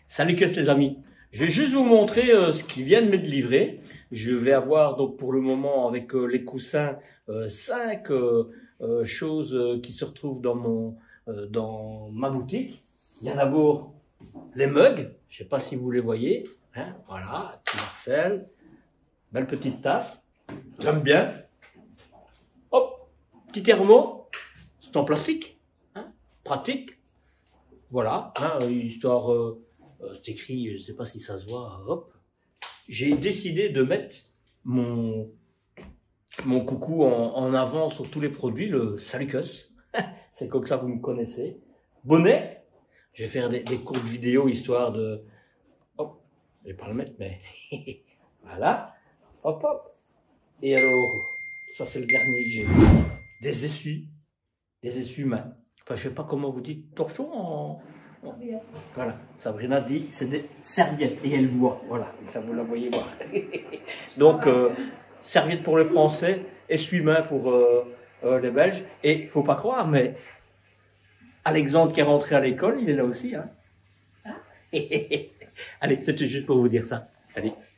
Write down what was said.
Salut qu'est-ce les amis. Je vais juste vous montrer ce qui vient de m'être livré. Je vais avoir donc pour le moment avec les coussins 5 choses qui se retrouvent dans ma boutique. Il y a d'abord les mugs, je sais pas si vous les voyez, hein, voilà, petit Marcel, belle petite tasse, j'aime bien. Hop, petit thermo, c'est en plastique, hein, pratique. Voilà, hein, histoire, c'est écrit, je sais pas si ça se voit, hop. J'ai décidé de mettre mon coucou en avant sur tous les produits, le Salut Cuss. C'est comme ça vous me connaissez. Bonnet, je vais faire des courtes vidéos histoire de... Hop, je vais pas le mettre, mais... voilà, hop, hop. Et alors, ça c'est le dernier que j'ai. Des essuie-mains. Enfin, je sais pas comment vous dites, torchon en... Voilà, Sabrina dit c'est des serviettes et elle voit, voilà, ça vous la voyez voir. Donc, serviettes pour les Français, essuie-mains pour les Belges. Et faut pas croire, mais Alexandre qui est rentré à l'école, il est là aussi. Hein. Allez, c'était juste pour vous dire ça. Allez.